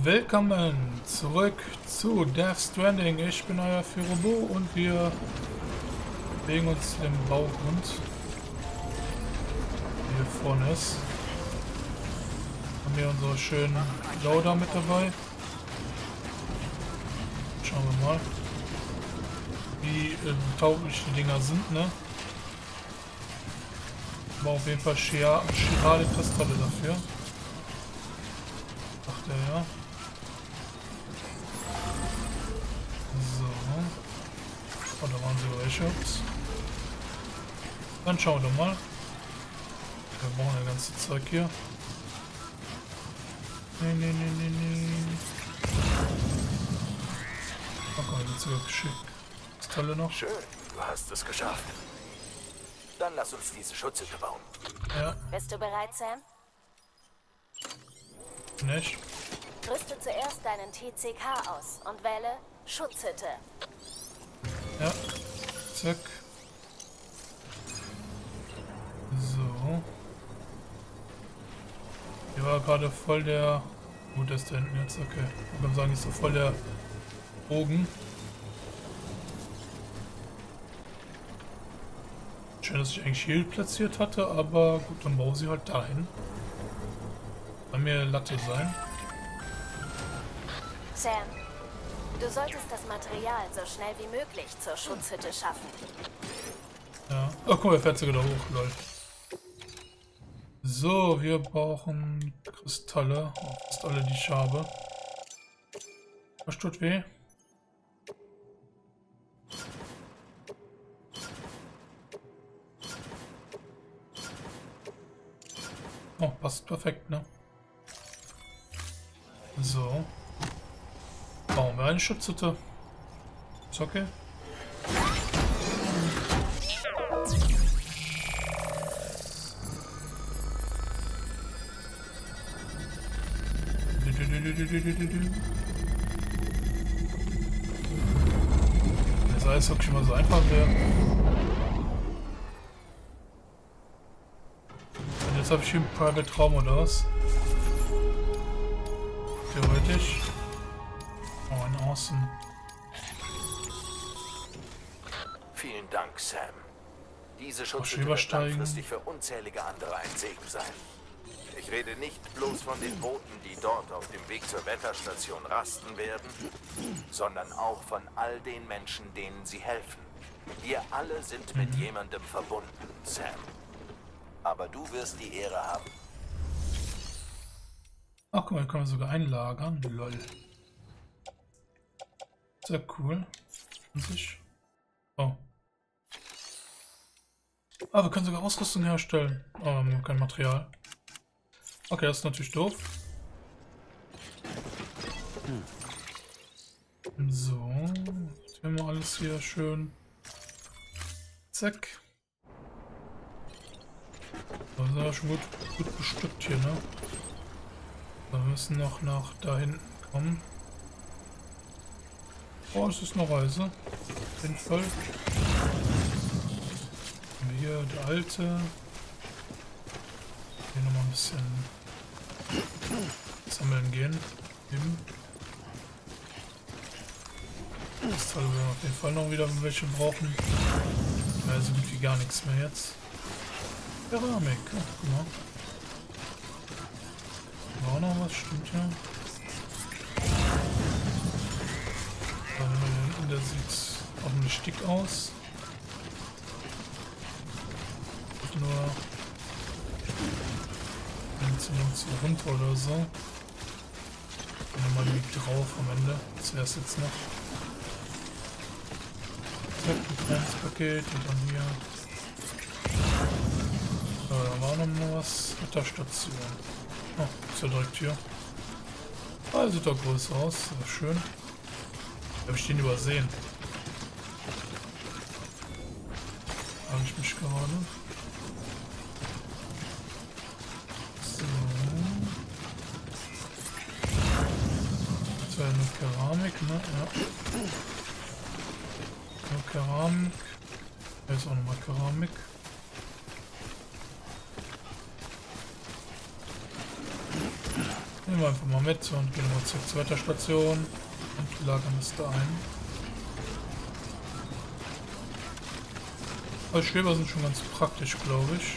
Willkommen zurück zu Death Stranding. Ich bin euer Firobo und wir bewegen uns im Baugrund. Hier vorne ist. Haben wir unsere schönen Loader mit dabei. Schauen wir mal, wie tauglich die Dinger sind, ne? Aber auf jeden Fall Chirale Kristalle dafür. Ach der ja. So. Oh, da waren sogar welche. Ups. Dann schauen wir doch mal. Wir brauchen das ganze Zeug hier. Nee. Okay, jetzt sogar geschickt. Kristalle noch. Schön, du hast es geschafft. Dann lass uns diese Schutzhütte bauen. Ja, Bist du bereit, Sam? nicht. Rüste zuerst deinen TCK aus und wähle Schutzhütte. Ja. Zack. So. Hier war gerade voll der... Gut, das ist da hinten jetzt, okay. Ich kann sagen, ist so voll der Bogen. Schön, dass ich eigentlich Shield platziert hatte, aber gut, dann baue sie halt dahin. Bei mir Latte sein. Sam, du solltest das Material so schnell wie möglich zur Schutzhütte schaffen. Ja. Oh, guck mal, er fährt sogar da hoch, lol. So, wir brauchen Kristalle. Fast alle, die ich habe. Was tut weh? Oh, passt perfekt, ne? So. Bauen wir eine Schutzhütte. Ist okay. Das heißt wirklich mal so einfach wäre. Und jetzt habe ich hier einen Private Raum oder was? Theoretisch. Oh, ein Awesome. Vielen Dank, Sam. Diese Schön Schutzhütte wird übersteigen. langfristig für unzählige andere ein Segen sein. Ich rede nicht bloß von den Booten, die dort auf dem Weg zur Wetterstation rasten werden, sondern auch von all den Menschen, denen sie helfen. Wir alle sind mit jemandem verbunden, Sam. Aber du wirst die Ehre haben. Ach, guck mal, hier können wir sogar einlagern. Lol. Sehr cool. An sich. Oh. Ah, wir können sogar Ausrüstung herstellen. Aber wir haben kein Material. Okay, das ist natürlich doof. So. Jetzt haben wir alles hier schön. Zack. Da sind wir schon gut bestückt hier, ne? Wir müssen noch nach da hinten kommen. Oh, das ist eine Reise. Auf jeden Fall. Hier der alte. Hier nochmal ein bisschen sammeln gehen. Eben. Das werden wir auf jeden Fall noch wieder welche brauchen. Ja, so gut wie gar nichts mehr jetzt. Keramik, oh, guck mal. War auch noch was, stimmt ja. Da hinten, der sieht auch nicht dick aus. Nur zu runter oder so. Nochmal die drauf am Ende. Das wäre es jetzt noch. Zack, ein kleines Paket und dann hier. So, da war noch mal was. Wetterstation. Oh, ist ja direkt hier. Ah, sieht doch größer aus. Sehr schön. Habe ich den übersehen? Habe ich mich gerade. Das wäre eine Keramik, ne? Ja. Nur Keramik. Da ist auch nochmal Keramik. Nehmen wir einfach mal mit und gehen mal zur Wetterstation und lagern es da ein. Aber Schweber sind schon ganz praktisch, glaube ich.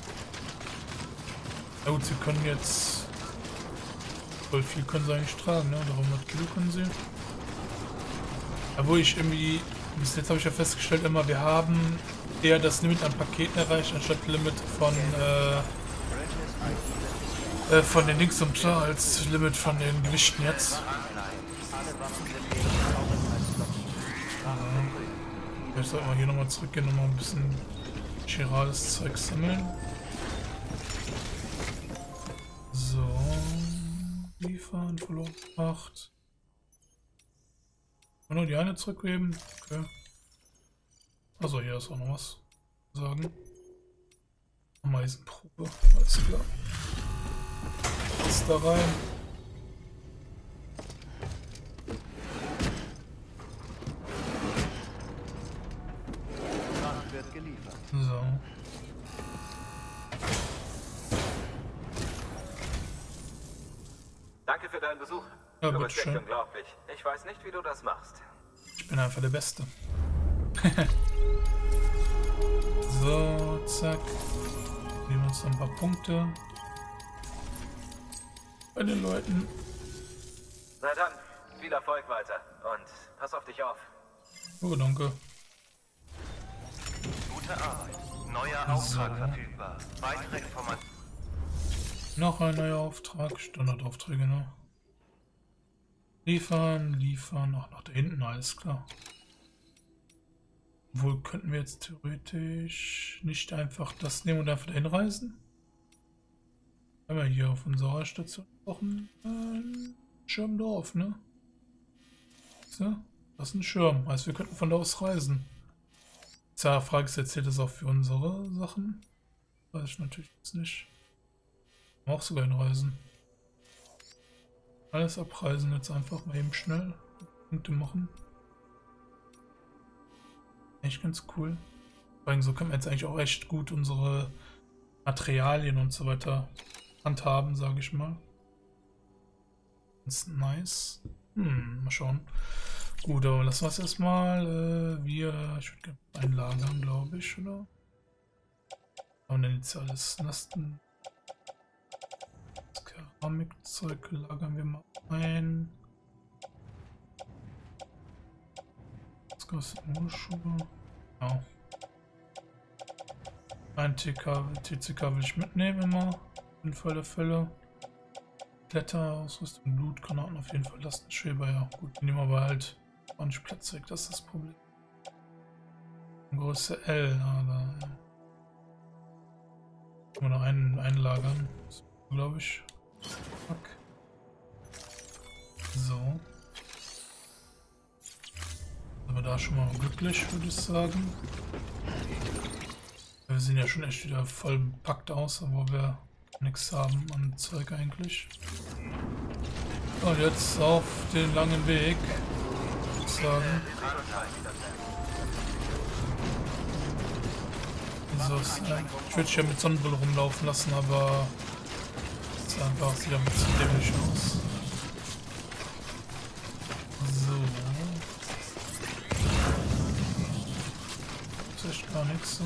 Na gut, sie können jetzt... Voll viel können sie eigentlich tragen, ne? 300 Kilo können sie. Obwohl ich irgendwie... Bis jetzt habe ich ja festgestellt immer, wir haben eher das Limit an Paketen erreicht, anstatt Limit von den Dings und als Limit von den Gewichten jetzt. Ich sollte mal hier nochmal zurückgehen und noch ein bisschen chirales Zeug sammeln. So. Liefern, verloren 8. Nur die eine zurückgeben. Okay. Also hier ist auch noch was sagen. Ameisenprobe. Alles klar. Was da rein? Wird geliefert. So. Danke für deinen Besuch. Ja, Du bist echt bitteschön. unglaublich. Ich weiß nicht, wie du das machst. Ich bin einfach der Beste. So, zack. Nehmen wir uns noch ein paar Punkte. Bei den Leuten. Na dann, viel Erfolg weiter. Und pass auf dich auf. Oh, danke. Gute Arbeit. Neuer Auftrag verfügbar. Weitere Informationen. Noch ein neuer Auftrag. Standardaufträge, ne? Liefern, liefern. Ach, nach da hinten, alles klar. Wohl könnten wir jetzt theoretisch nicht einfach das nehmen und einfach dahin reisen? Haben wir hier auf unserer Station auch ein Schirm drauf, ne? So, das ist ein Schirm. Heißt, wir könnten von da aus reisen. Tja, Frage ist, erzählt das auch für unsere Sachen? Weiß ich natürlich jetzt nicht. Auch sogar hinreisen. Alles abreisen, jetzt einfach mal eben schnell Punkte machen. Echt ganz cool. Vor allem so können wir jetzt eigentlich auch echt gut unsere Materialien und so weiter handhaben, sage ich mal. Das ist nice. Mal schauen. Gut, aber lassen wir es erstmal. Ich würde gerne einlagern, glaube ich, oder? Und dann jetzt alles lasten. Das Keramikzeug lagern wir mal ein. Das kostet nur Schuhe. Ja. Ein TCK will ich mitnehmen immer. Im Fall der Fälle. Kletterausrüstung, Blutgranaten auf jeden Fall. Lastenschweber, ja. Gut, die nehmen aber halt auch nicht Platz weg, das ist das Problem. Größe L, aber. Ja. Können wir noch einen einlagern, glaube ich. Fuck. So. Sind wir da schon mal glücklich, würde ich sagen. Wir sehen ja schon echt wieder voll bepackt aus, aber wir nichts haben an Zeug eigentlich. Und jetzt auf den langen Weg, würde ich sagen. So, ich würde ja mit Sonnenbrille rumlaufen lassen, aber es sieht ein bisschen dämlich aus. So. Das ist echt gar nichts so.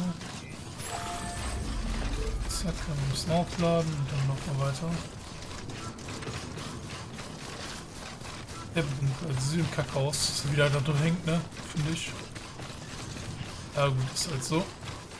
Zack, wir müssen aufladen und dann noch mal weiter. Der sieht im Kack aus, dass er wieder da drin hängt, ne? Finde ich. Ja gut, ist halt so.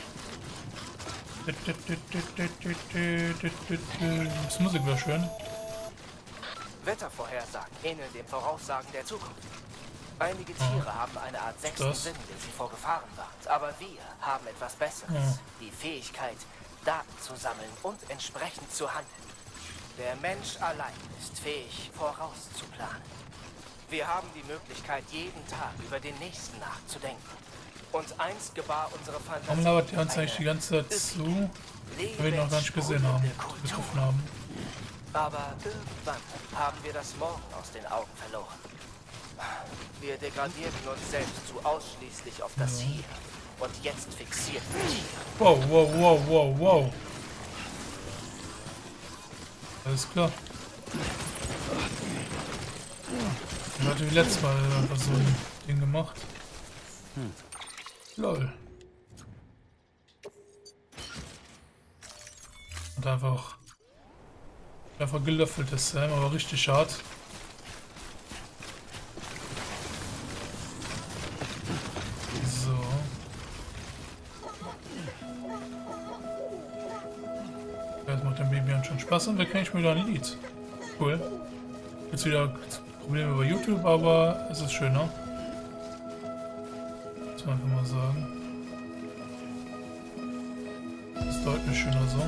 Das Musik war schön. Wettervorhersagen ähneln den Voraussagen der Zukunft. Einige Tiere haben eine Art sechsten Sinn, der sie vor Gefahren warnt. Aber wir haben etwas Besseres. Die Fähigkeit, Daten zu sammeln und entsprechend zu handeln. Der Mensch allein ist fähig, vorauszuplanen. Wir haben die Möglichkeit, jeden Tag über den nächsten nachzudenken. Und einst gebar unsere Fantasie. Warum labert ihr uns eigentlich die ganze Zeit zu, wenn wir ihn noch gar nicht gesehen haben, getroffen haben? Aber irgendwann haben wir das Morgen aus den Augen verloren. Wir degradierten uns selbst zu ausschließlich auf das Hier. Und jetzt fixiert wir hier. Wow, wow, wow, wow, wow. Alles klar. Ich hatte wie letztes Mal einfach so ein Ding gemacht. Lol. Und einfach gelöffelt ist, Sam, aber richtig hart. So. Das macht dem Baby schon Spaß und da kann ich mir wieder ein Lied. Cool. Jetzt wieder Probleme über YouTube, aber es ist schöner. Muss man einfach mal sagen. Das ist deutlich schöner so.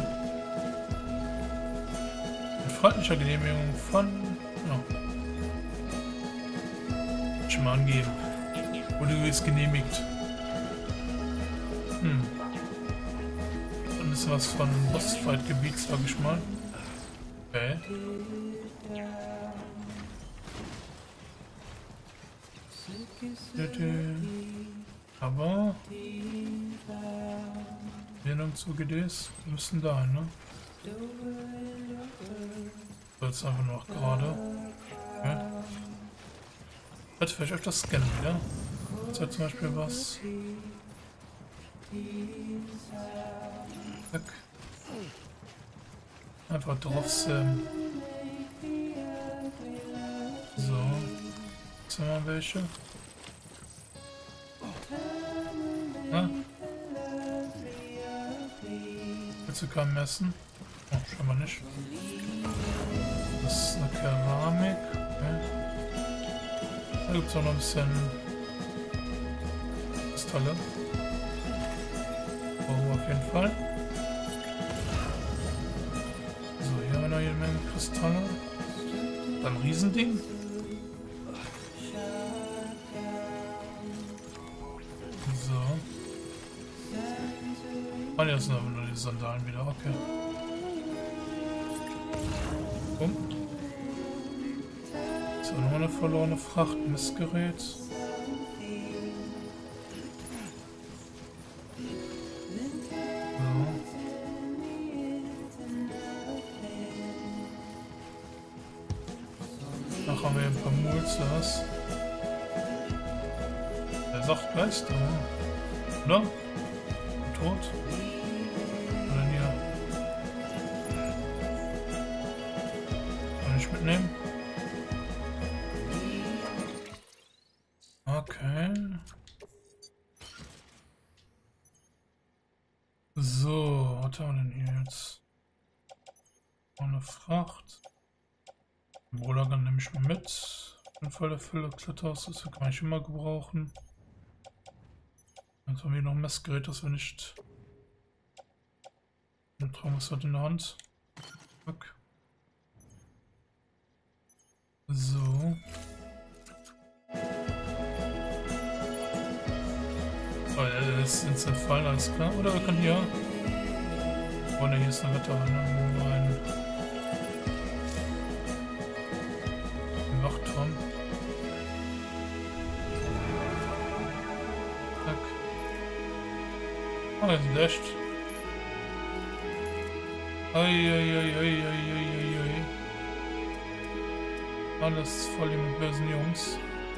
Mit freundlicher Genehmigung von... Ja. Schon mal angeben. Wurde ist genehmigt. Dann ist was von Bossfight-Gebiet, sag ich mal. Okay. Aber Sendung zu GDs müssen da hin, ne? So, jetzt einfach noch gerade. Okay. Ich hätte vielleicht öfters scannen wieder. Jetzt hat zum Beispiel was. Zack. Einfach drauf scannen. So. Jetzt haben wir welche. Na? Willst du kein Messen? Oh, scheinbar nicht. Das ist eine Keramik. Okay. Da gibt es auch noch ein bisschen Kristalle. Brauchen wir auf jeden Fall. So, hier haben wir noch jede Menge Kristalle. Dann ein Riesending. Ah, jetzt sind aber nur die Sandalen wieder, okay. Bumm. So, nochmal eine verlorene Fracht, Messgerät. So. Noch haben wir ein paar Mulzers. Der sagt Geister, oder? Tot. Oder hier. Kann ich mitnehmen? Okay. So, was haben wir denn hier jetzt? Eine Fracht. Rollagan nehme ich mal mit. Im Fall der Fülle Kletters, das kann ich immer gebrauchen. Jetzt haben wir noch ein Messgerät, das wir nicht... Wir tragen was in der Hand. Zack. So. Oh, das ist instant fallen, alles klar. Oder wir können hier... Oh ne, hier ist eine Wetter, ein Wachturm. Zack. Oh, jetzt löscht. Eieieiei. Alles voll mit bösen Jungs.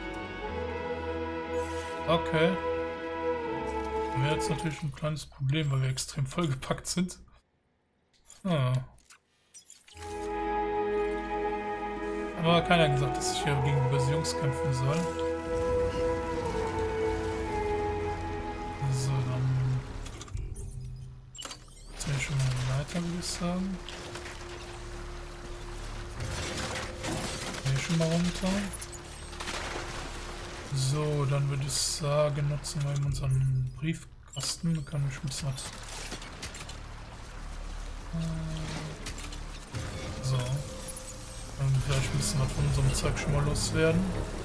Okay. Wäre jetzt natürlich ein kleines Problem, weil wir extrem vollgepackt sind. Ah. Aber keiner hat gesagt, dass ich hier gegen böse Jungs kämpfen soll. So, dann... Jetzt bin ich schon mal weiter, würde ich sagen. Hier schon mal runter. So, dann würde ich sagen, nutzen wir eben unseren Briefkasten. Da kann ich ein bisschen was... So. Dann vielleicht ein bisschen was von unserem Zeug schon mal loswerden.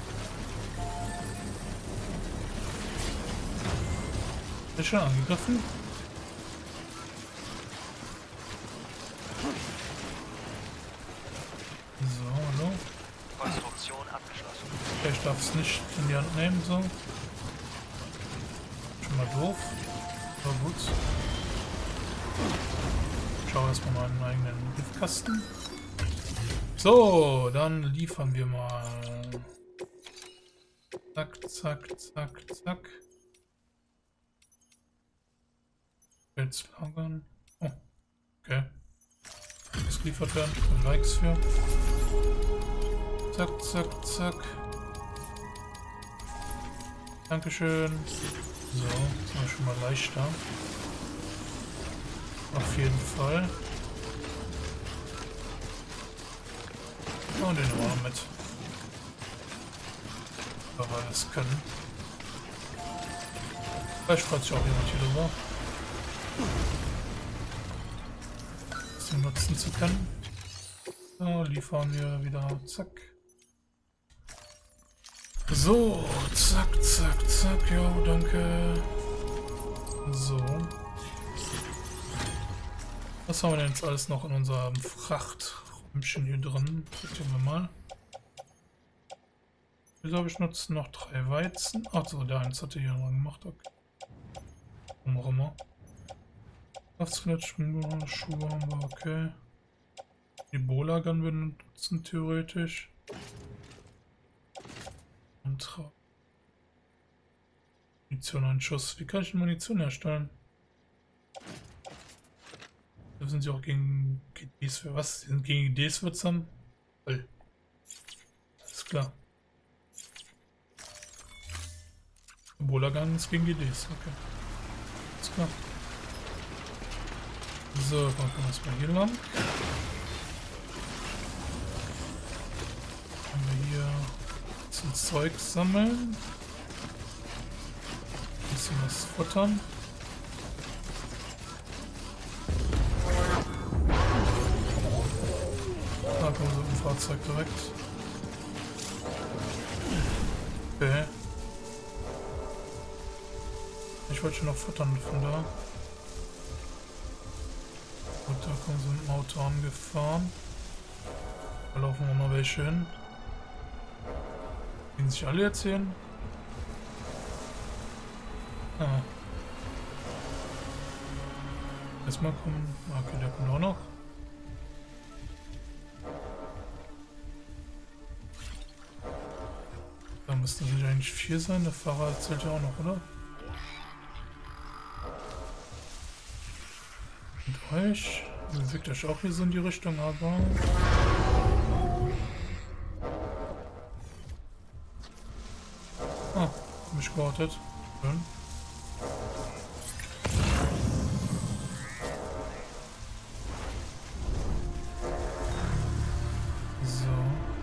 Ist schon angegriffen? So, hallo. Konstruktion abgeschlossen. Okay, ich darf es nicht in die Hand nehmen, so. Schon mal doof. Aber gut. Ich schaue erstmal meinen eigenen Briefkasten. So, dann liefern wir mal. Zack, zack, zack, zack. Jetzt lagern. Oh, okay. Das geliefert werden. Likes für. Zack, zack, zack. Dankeschön. So, jetzt sind wir schon mal leichter. Auf jeden Fall. Und den Raum mit. Aber wir das können. Vielleicht freut sich auch jemand hier drüber. Das nutzen zu können. So, liefern wir wieder. Zack. So, zack, zack, zack. Ja, danke. So. Was haben wir denn jetzt alles noch in unserem Frachträumchen hier drin? Gucken wir mal. Wieso habe ich jetzt noch 3 Weizen? Achso, der eins hatte hier noch gemacht. Okay. Warum auch immer. Kraftskelett, Schuhe haben wir, okay. Die Ebola-Gun benutzen theoretisch. Munition und Schuss. Wie kann ich Munition herstellen? Da sind sie auch gegen GDs für was? Sind gegen GDs wirksam? Voll. Alles klar. Ebola-Gun ist gegen GDs, okay. Alles klar. So, dann können wir erstmal hier lang. Können wir hier zum Zeug sammeln. Ein bisschen was futtern. Da kommen wir so ein Fahrzeug direkt. Okay. Ich wollte schon noch futtern von da. Gut, da kommen sie mit dem Auto angefahren. Da laufen wir mal welche hin. Können sich alle erzählen? Ah. Erstmal kommen. Okay, der kommt auch noch. Da müssten es eigentlich 4 sein. Der Fahrer zählt ja auch noch, oder? Und euch. Bewegt euch auch hier so in die Richtung, aber. Ah, hab mich geortet. Schön. So.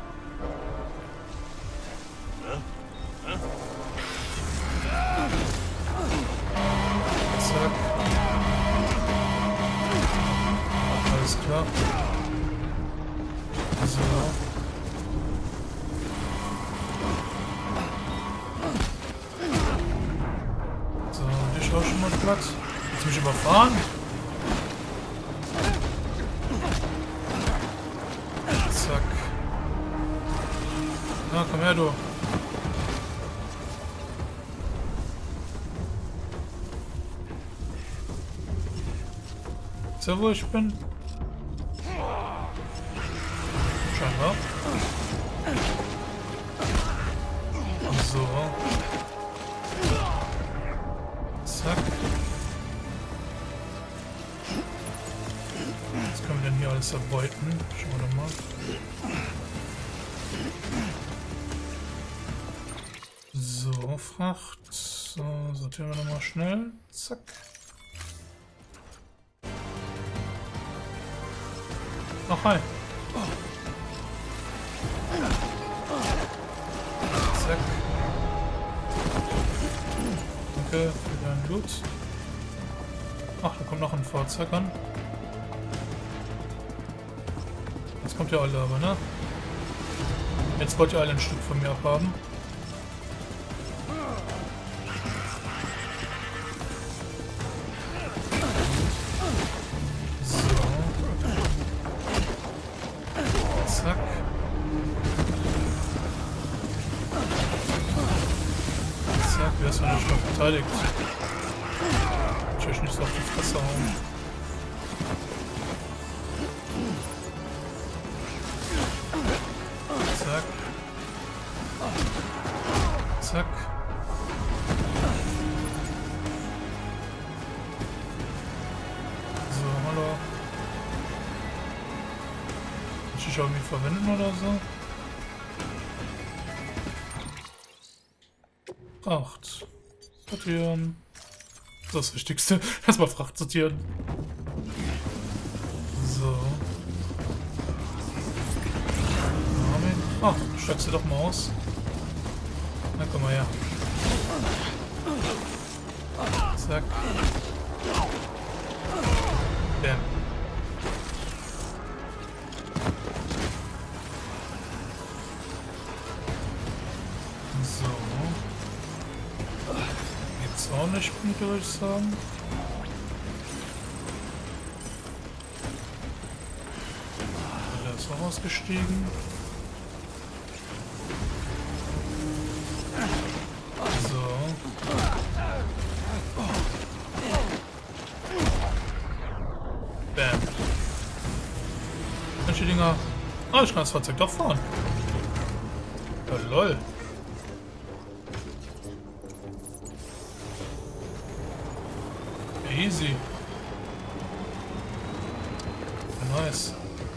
Zack. Alles klar. So. Auch schon mal Platz. Willst du mich überfahren? Zack. Na, komm her, du. Ist ja, wo ich bin? Scheinbar. So. Zack. Was können wir denn hier alles erbeuten? Schauen wir doch mal. So, Fracht. So, sortieren wir nochmal schnell. Zack. Ach, hi. Zack. Danke für deinen Loot. Ach, da kommt noch ein Fahrzeug an. Jetzt kommt ihr alle aber, ne? Jetzt wollt ihr alle ein Stück von mir abhaben. So. Zack. Zack, wer ist denn nicht noch beteiligt? Ich will nicht so auf die Fresse hauen. Zack. So, hallo. Kann ich irgendwie verwenden oder so? Fracht. Sortieren. Das ist das Wichtigste. Erstmal Fracht sortieren. So. Ah, steigst du doch mal aus. Na, komm mal her. Zack. Bam. So. Geht's auch nicht gut, würde ich sagen. Der ist auch ausgestiegen. Bam. Manche Dinger. Ah, ich kann das Fahrzeug doch fahren. Ja, lol. Easy. Nice.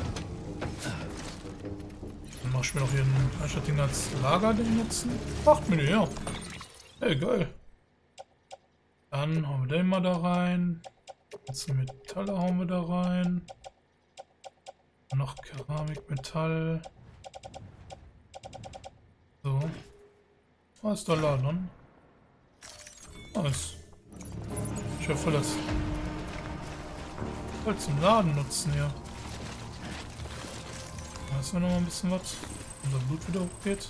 Dann mach ich mir noch hier ein Ding als Lagerding nutzen. 8 Minuten, ja. Hey, geil. Dann hauen wir den mal da rein. Jetzt Metalle hauen wir da rein. Noch Keramik, Metall. So. Was ist der Laden? Nice. Ich hoffe, das voll zum Laden nutzen hier. Da ist noch mal ein bisschen was. Unser Blut wieder hochgeht.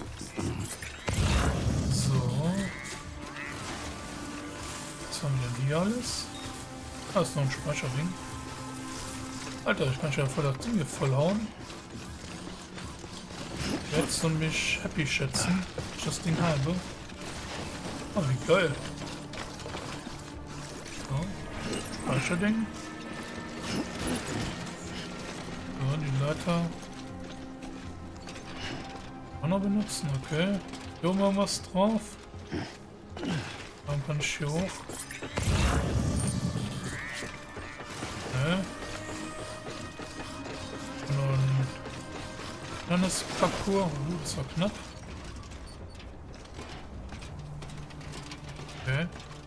So. Was haben wir denn hier alles? Da ist noch ein Speicherding. Alter, ich kann ja voll das Ding hier vollhauen. Jetzt und mich happy schätzen, dass ich das Ding habe. Oh, wie geil. So, Speicherding. So, die Leiter. Auch noch benutzen, okay. Hier mal was drauf. Dann kann ich hier hoch. Und dann ist Parcours. Das war knapp. Okay.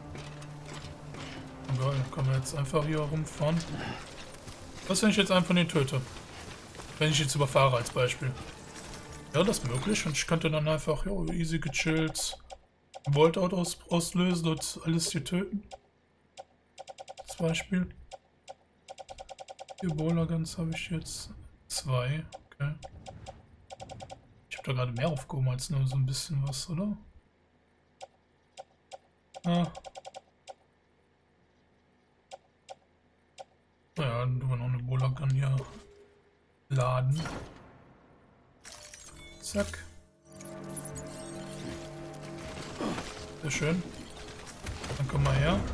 Geil, können wir jetzt einfach hier rumfahren. Was, wenn ich jetzt einen von denen töte? Wenn ich jetzt überfahre als Beispiel. Ja, das ist möglich. Und ich könnte dann einfach, jo, easy gechillt Voltout auslösen und alles hier töten. Als Beispiel. Ebola Guns habe ich jetzt 2. Okay. Ich habe da gerade mehr aufgehoben als nur so ein bisschen was, oder? Ah. Naja, dann tun wir noch eine Ebola Gun hier laden. Zack. Sehr schön. Dann komm mal her.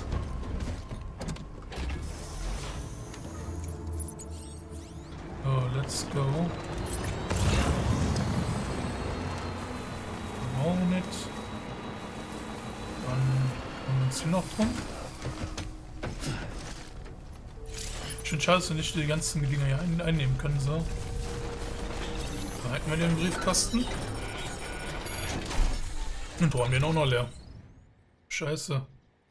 So, let's go. Brauchen wir nicht. Dann haben wir uns hier noch drum. Schön schade, dass wir nicht die ganzen Dinger hier einnehmen können. So. Da halten wir den Briefkasten. Und räumen den auch noch leer. Scheiße.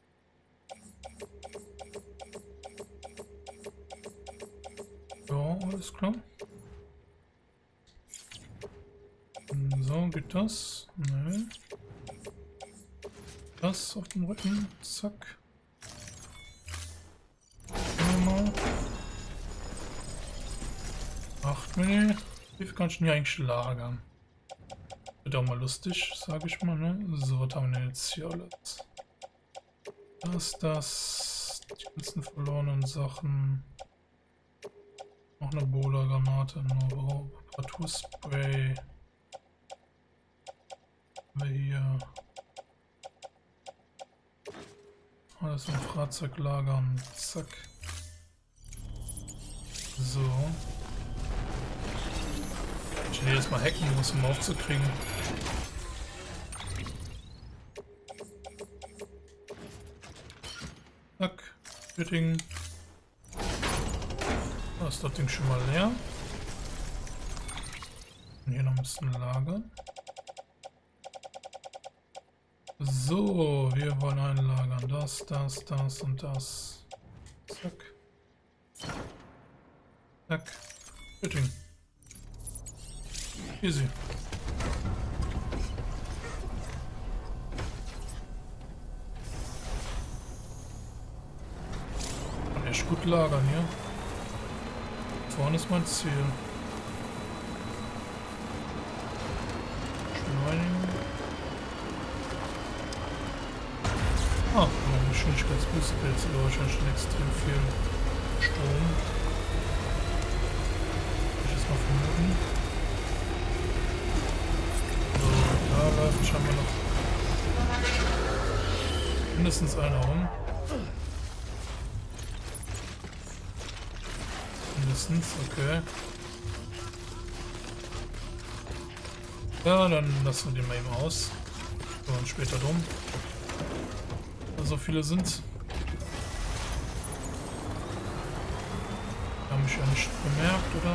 Ja, alles klar. So, geht das? Nee. Das auf dem Rücken. Zack. Mal. 8 Mini. Wie viel kann ich denn hier eigentlich lagern? Wird auch mal lustig, sage ich mal, ne? So, was haben wir denn jetzt hier alles? Das, die ganzen verlorenen Sachen. Noch eine Bola-Granate, nur Reparaturspray. Hier. Alles im Fahrzeug lagern. Zack. So. Ich will jetzt mal hacken muss, um aufzukriegen. Bestätigen. Da ist das Ding schon mal leer. Und hier noch ein bisschen lagern. So, wir wollen einlagern. Das, das, das und das. Zack. Zack. Bestätigen. Easy. Kann echt gut lagern hier. Vorne ist mein Ziel. Beschleunigen. Ah, meine Geschwindigkeitsboost-Pilze, da wahrscheinlich schon extrem viel Strom. Ich jetzt mal vermuten. So, da läuft scheinbar noch mindestens einer rum. Mindestens, okay. Ja, dann lassen wir den mal eben aus. So, und später drum. So viele sind's. Haben mich ja nicht bemerkt, oder?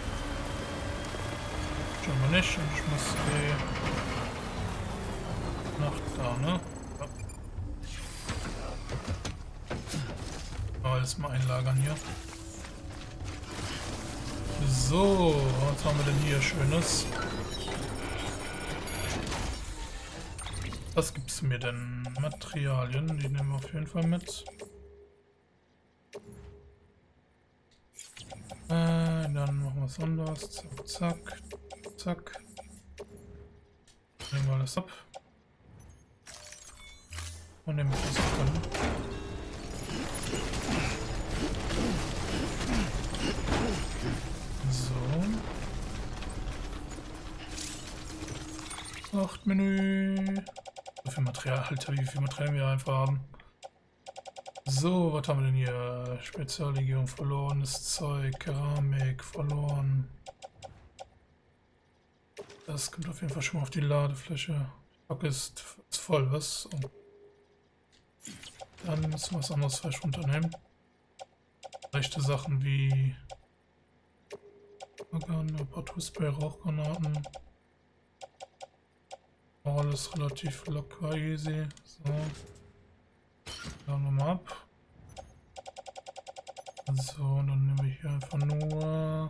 Scheinbar nicht. Und ich muss nach da, ne? Ja. Alles mal einlagern hier. So, was haben wir denn hier Schönes? Was gibt's mir denn? Materialien, die nehmen wir auf jeden Fall mit. Dann machen wir es anders. Zack, zack, zack. Nehmen wir alles ab. Und nehmen wir das drin. So. 8 Menü. So viel Material, Alter, wie viel Material wir einfach haben. So, was haben wir denn hier? Speziallegierung, verlorenes Zeug, Keramik, verloren. Das kommt auf jeden Fall schon mal auf die Ladefläche. Die Pack ist voll, was? Und dann müssen wir was anderes vielleicht runternehmen. Leichte Sachen wie Partout-Spray, Rauchgranaten. Alles relativ locker, easy. So. Laden wir mal ab. So, und dann nehme ich hier einfach nur.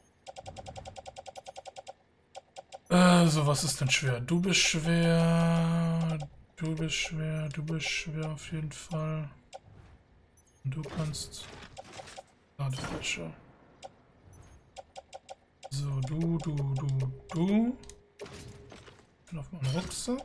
So, was ist denn schwer? Du bist schwer. Du bist schwer. Du bist schwer auf jeden Fall. Und du kannst. Ladefläche. So, du. Auf meinen Rucksack.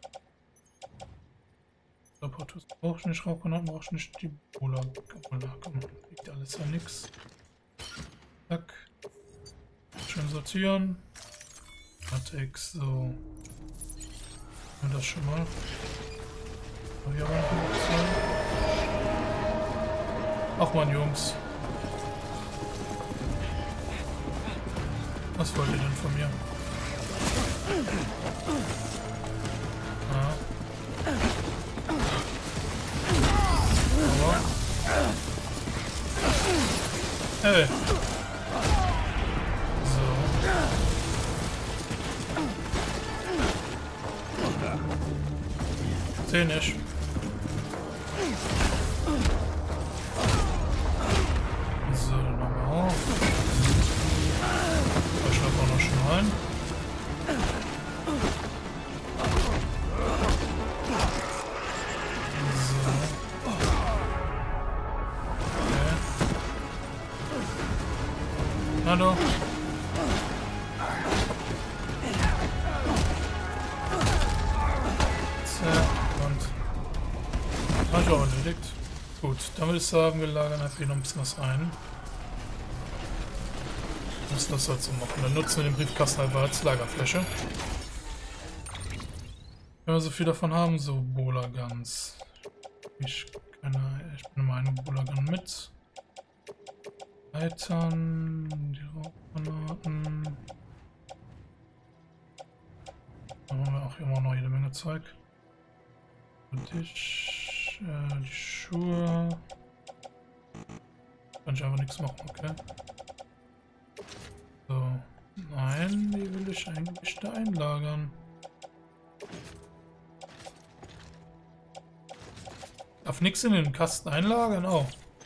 Portus brauche ich nicht, Rauchgranaten brauche ich nicht, die Bola. Liegt alles ja nix. Zack. Schön sortieren. Matrix, so. Und das schon mal. Hier auch noch ein. Ach man, Jungs. Was wollt ihr denn von mir? Hey. So. Seh nicht. So, dann machen wir auch. Da schnappen wir noch schon rein. Hallo. Und habe ich auch erledigt. Gut, dann würde ich sagen, wir lagern einfach hier noch ein bisschen was ein. Müssen das halt so machen. Dann nutzen wir den Briefkasten einfach als Lagerfläche. Wenn wir so viel davon haben, so Bola Guns. Ich nehme eine Bola Gun mit. Leitern, die Rauchgranaten. Da haben wir auch immer noch jede Menge Zeug. Und die Schuhe. Kann ich einfach nichts machen, okay. So. Nein, die will ich eigentlich da einlagern. Darf nichts in den Kasten einlagern? Oh.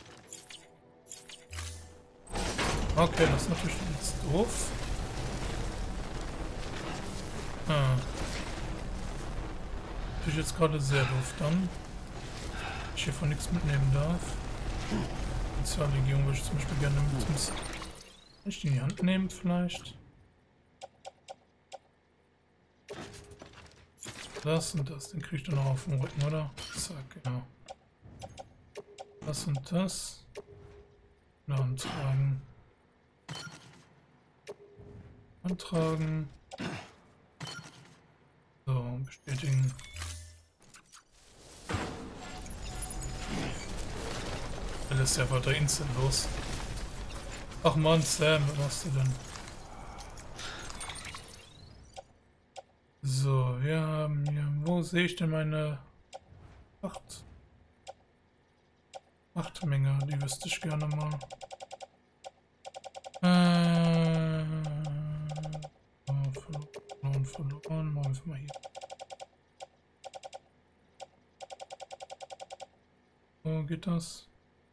Okay, das ist natürlich jetzt doof. Ah. Natürlich jetzt gerade sehr doof dann. Ich hiervon nichts mitnehmen darf. Speziallegierung würde ich zum Beispiel gerne mit. Kann ich die in die Hand nehmen vielleicht? Das und das, den kriege ich dann noch auf dem Rücken, oder? Zack, genau. Das und das. Antragen. Antragen. So, bestätigen. Er lässt ja weiter instant los. Ach man, Sam, was machst du denn? So, wir haben hier. Wo sehe ich denn meine Achtmenge? Die wüsste ich gerne mal. Verloren. Machen wir mal hier. So geht das.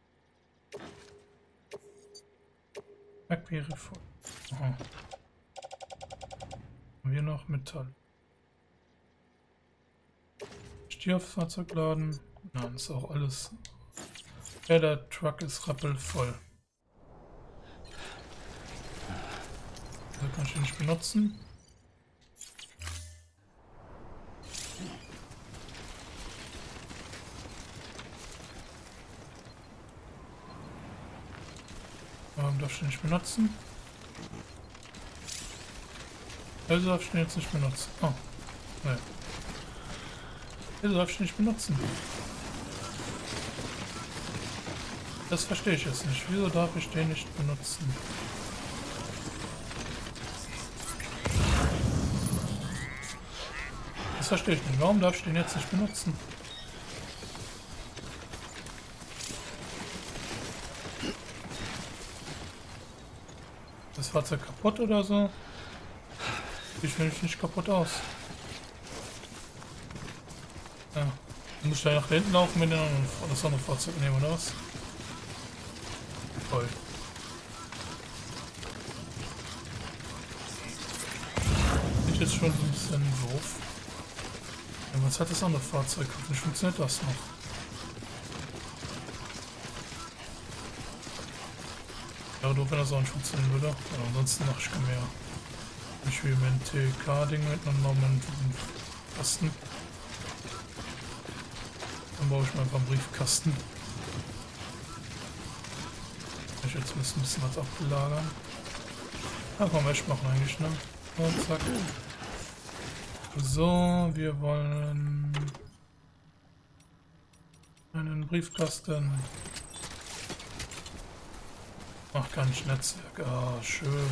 Papiere voll. Aha. Haben wir noch Metall? Stierfahrzeug laden. Nein, ist auch alles. Ja, der Truck ist rappelvoll. Da kann ich ihn nicht benutzen. Warum darf ich den nicht benutzen? Also darf ich den jetzt nicht benutzen. Oh, ne. Wieso darf ich den nicht benutzen? Das verstehe ich jetzt nicht. Wieso darf ich den nicht benutzen? Das verstehe ich nicht. Warum darf ich den jetzt nicht benutzen? Das Fahrzeug kaputt oder so? Ich will nicht kaputt aus. Ja. Du musst ja nach hinten laufen, wenn du das andere Fahrzeug nehmen, oder was? Toll. Bin ich jetzt schon ein bisschen doof. Ja, was hat das andere Fahrzeug? Hoffentlich funktioniert das noch. Ja, doof, wenn das auch nicht funktionieren würde. Ja, ansonsten mache ich kein mehr. Ich will mein TK-Ding mitnehmen, noch meinen Kasten. Dann baue ich mir einfach einen Briefkasten. Ich jetzt ein bisschen was abgelagern. Ja, kann man wegmachen eigentlich, ne? Und zack. So, wir wollen einen Briefkasten. Ach, kann ich Netzwerk. Ah, schön.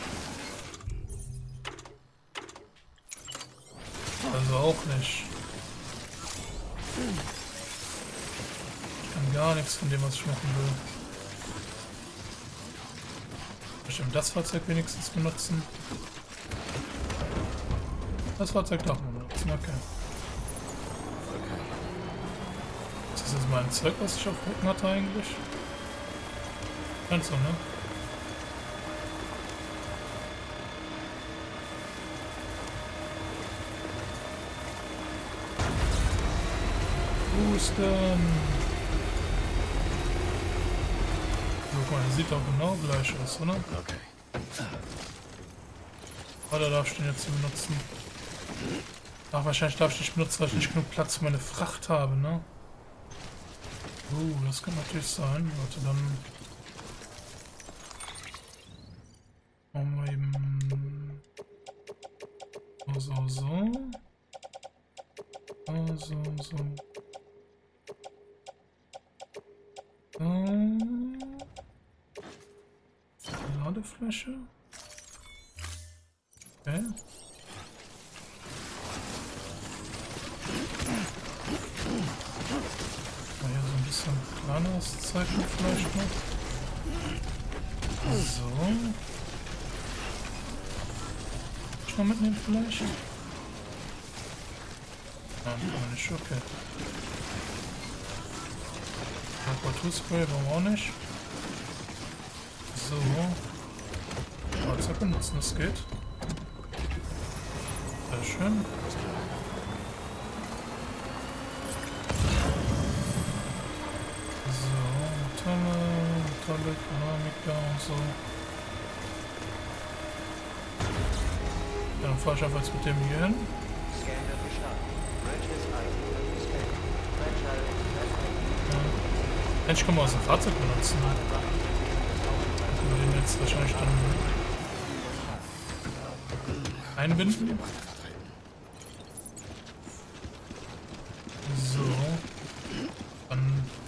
Also auch nicht. Ich kann gar nichts von dem, was ich machen will. Bestimmt das Fahrzeug wenigstens benutzen. Das Fahrzeug darf man benutzen, okay. Ist das jetzt mein Zeug, was ich auf dem Rücken hatte eigentlich? Ganz so, ne? Husten! Guck mal, der sieht doch genau gleich aus, oder? Okay. Oder darf ich den jetzt benutzen? Ach, wahrscheinlich darf ich nicht benutzen, weil ich nicht genug Platz für meine Fracht habe, ne? Das kann natürlich sein. Warte, dann machen wir eben so. Ladefläche. Okay. Hier so ein bisschen kleineres Zeichen vielleicht noch. So. Ich noch mitnehmen vielleicht? Ja, kann man nicht, okay. Temperaturspray wollen wir auch nicht. So. Fahrzeug benutzen, das geht. Sehr schön. So, Metalle, Keramika und so. Ja, dann fahre ich einfach jetzt mit dem hier hin. Ja. Mensch, kann man aus dem Fahrzeug benutzen. Dann können wir den jetzt wahrscheinlich dann einbinden. So. Dann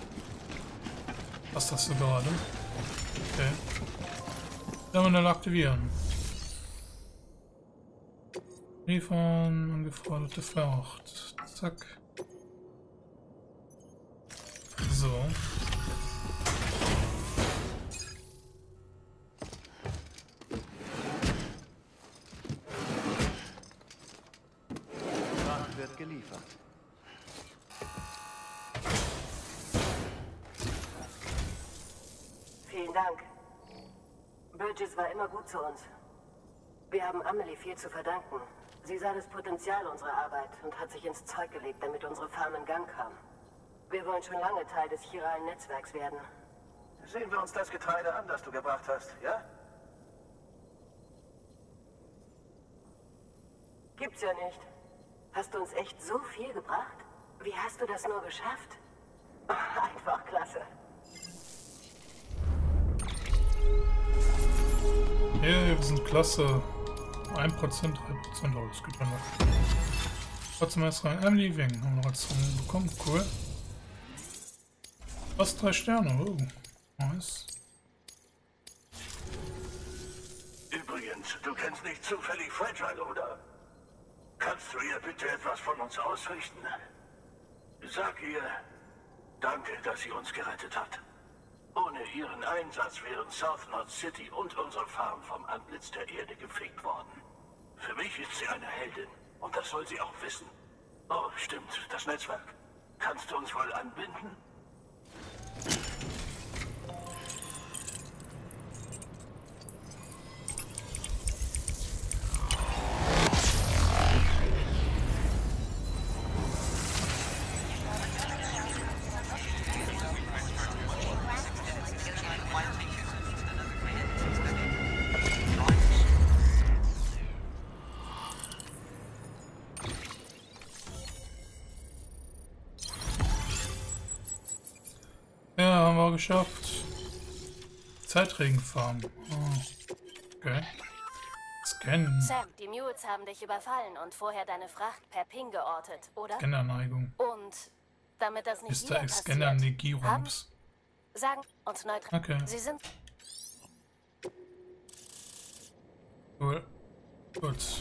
passt das so gerade. Okay. Terminal aktivieren. Liefern, angeforderte Fracht. Zack. So. Fracht wird geliefert. Vielen Dank. Burgess war immer gut zu uns. Wir haben Amelie viel zu verdanken. Sie sah das Potenzial unserer Arbeit und hat sich ins Zeug gelegt, damit unsere Farm in Gang kam. Wir wollen schon lange Teil des chiralen Netzwerks werden. Sehen wir uns das Getreide an, das du gebracht hast, ja? Gibt's ja nicht. Hast du uns echt so viel gebracht? Wie hast du das nur geschafft? Einfach klasse. Ja, wir sind klasse. 1%, 3%, aber das geht ja noch. Trotzdem erst rein. Emily Wing haben wir noch als bekommen. Cool. Fast 3 Sterne. Oh, nice. Übrigens, du kennst nicht zufällig Fragile, oder? Kannst du ihr bitte etwas von uns ausrichten? Sag ihr, danke, dass sie uns gerettet hat. Ohne ihren Einsatz wären South Knot City und unsere Farm vom Antlitz der Erde gefegt worden. Für mich ist sie eine Heldin und das soll sie auch wissen. Oh, stimmt, das Netzwerk. Kannst du uns wohl anbinden? Ja, haben wir geschafft. Zeitregenfarm. Oh. Okay. Scannen. Sam, die Mules haben dich überfallen und vorher deine Fracht per Ping geortet, oder? Scannerneigung. Und damit das nicht Ist wieder da Scanner passiert, Negierums. sagen und neutral. Okay. Sie sind Cool. Gut.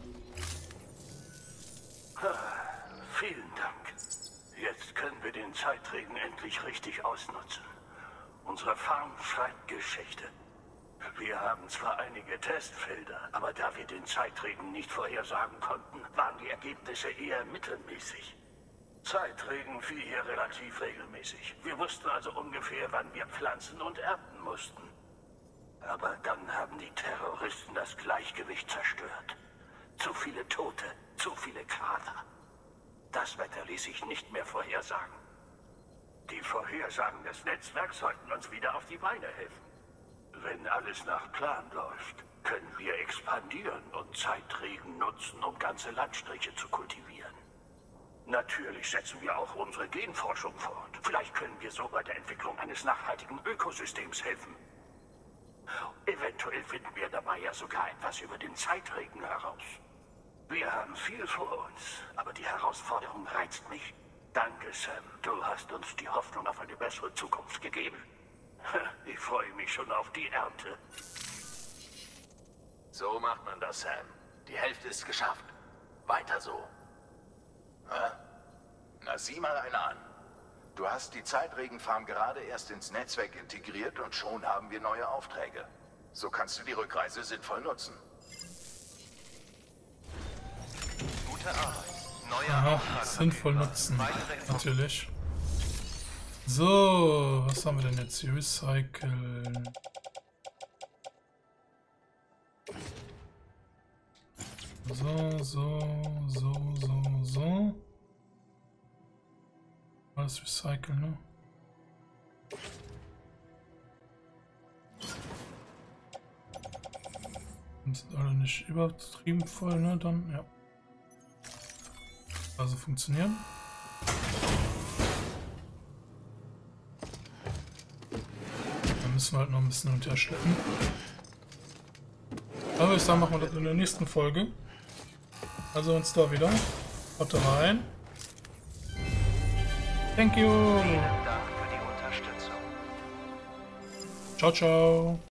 Vielen Dank. Jetzt können wir den Zeitregen endlich richtig ausnutzen. Unsere Farm schreibt Geschichte. Wir haben zwar einige Testfelder, aber da wir den Zeitregen nicht vorhersagen konnten, waren die Ergebnisse eher mittelmäßig. Zeitregen fiel hier relativ regelmäßig. Wir wussten also ungefähr, wann wir pflanzen und ernten mussten. Aber dann haben die Terroristen das Gleichgewicht zerstört. Zu viele Tote, zu viele Krater. Das Wetter ließ sich nicht mehr vorhersagen. Die Vorhersagen des Netzwerks sollten uns wieder auf die Beine helfen. Wenn alles nach Plan läuft, können wir expandieren und Zeitregen nutzen, um ganze Landstriche zu kultivieren. Natürlich setzen wir auch unsere Genforschung fort. Vielleicht können wir so bei der Entwicklung eines nachhaltigen Ökosystems helfen. Eventuell finden wir dabei ja sogar etwas über den Zeitregen heraus. Wir haben viel vor uns, aber die Herausforderung reizt mich. Danke, Sam. Du hast uns die Hoffnung auf eine bessere Zukunft gegeben. Ich freue mich schon auf die Ernte. So macht man das, Sam. Die Hälfte ist geschafft. Weiter so. Hä? Na, sieh mal einer an. Du hast die Zeitregenfarm gerade erst ins Netzwerk integriert und schon haben wir neue Aufträge. So kannst du die Rückreise sinnvoll nutzen. Gute Arbeit. Neuer Aha, Auftrag sinnvoll verfügbar. nutzen. Weitere Infos. Natürlich. So, was haben wir denn jetzt hier? Recyceln. So. Alles recyceln, ne? Und sind alle nicht übertrieben voll, ne? Dann, ja. Also funktionieren. Dann müssen wir halt noch ein bisschen unterschleppen. Aber ich sage, machen wir das in der nächsten Folge. Also uns da wieder. Haut rein. Thank you. Vielen Dank für die Unterstützung. Ciao, ciao.